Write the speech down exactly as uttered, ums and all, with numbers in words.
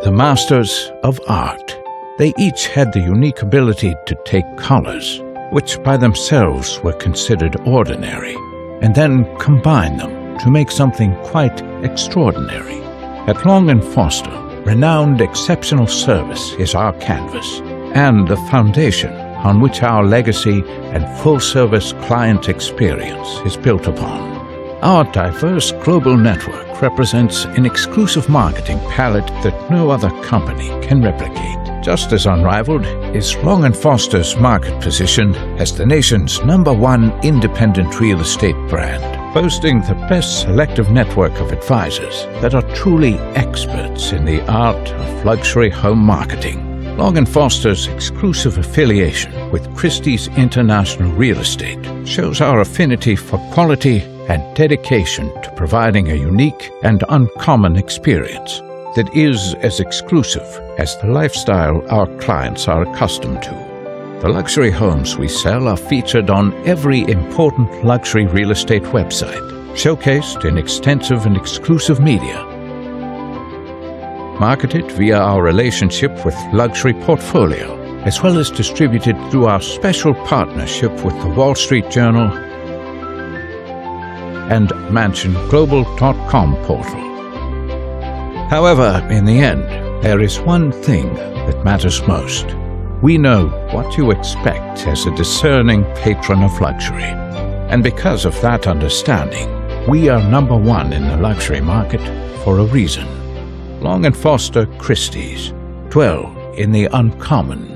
the masters of art. They each had the unique ability to take colors, which by themselves were considered ordinary, and then combine them to make something quite extraordinary. At Long and Foster, renowned exceptional service is our canvas and the foundation on which our legacy and full-service client experience is built upon. Our diverse global network represents an exclusive marketing palette that no other company can replicate. Just as unrivaled is Long and Foster's market position as the nation's number one independent real estate brand, boasting the best selective network of advisors that are truly experts in the art of luxury home marketing. Long and Foster's exclusive affiliation with Christie's International Real Estate shows our affinity for quality and dedication to providing a unique and uncommon experience that is as exclusive as the lifestyle our clients are accustomed to. The luxury homes we sell are featured on every important luxury real estate website, showcased in extensive and exclusive media, marketed via our relationship with Luxury Portfolio, as well as distributed through our special partnership with the Wall Street Journal and Mansion Global dot com portal. However, in the end, there is one thing that matters most. We know what you expect as a discerning patron of luxury. And because of that understanding, we are number one in the luxury market for a reason. Long and Foster Christie's. Dwell in the uncommon.